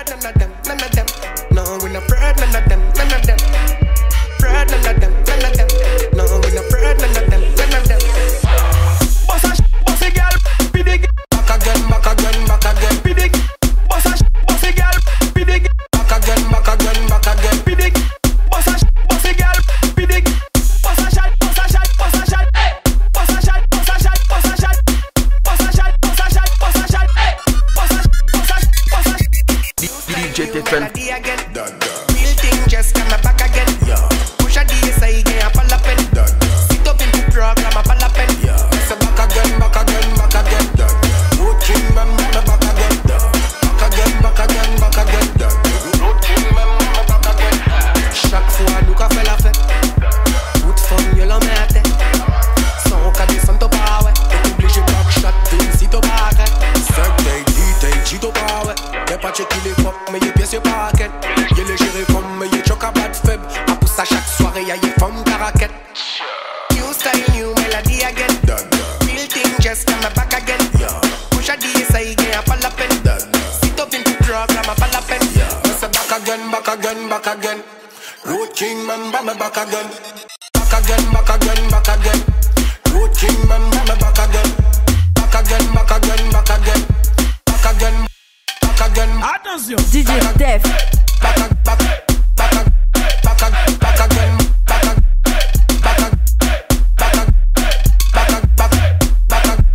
none of them, none of them. No, we not afraid, none of them, none of them. Afraid, none of them, none of them. No, we not afraid, none of them, none of them. Bossy girl, be the girl. Back again, back again, back again, be the girl. Bossy girl, be the girl. Back again, back again, back again, be the girl. Bossy girl, be the girl. Bossa shot, bossa shot, bossa shot, hey. Bossa shot, bossa shot, bossa shot. Bossa shot, bossa shot, bossa shot, hey. Bossa. DJ Tefel. Real thing just come back again. Push a DSI again, a fall up in. Sit up in the program, a fall up in. So back again, back again, back again. Road king, man, back again. Back again, back again, back again. Road king, man, back again. Chaque fois, nous qu'a fait la fête. Toute femme, y'a l'homme à tête. Son cas descend au pas, ouais. T'es obligé de back shot, si t'as pas arrêt. 5 day, 10 day, j'y t'as pas, ouais. Y'a pas checké les pop, mais y'a pièce, y'a pas raquette. Y'a les gérés comme, mais y'a choc à bad faible. A pour ça, chaque soirée, y'a y'a femme caraquette. New style, new melody again. Real thing just come back again. Push a DSI again, a fall up in. Sit up in the program, a fall up in. So back again, back again, back again. Road king, man, back again. Back again, back again, back again. Road king, man, back again. Back again, back again, back again. Back again, back again. Attention, DJ Def. Back again, back again, back again. Back again, back again, back again. Back again, back again, back again.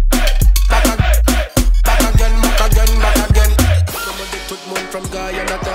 Back again, back again, back again. Tout le monde from Guyana.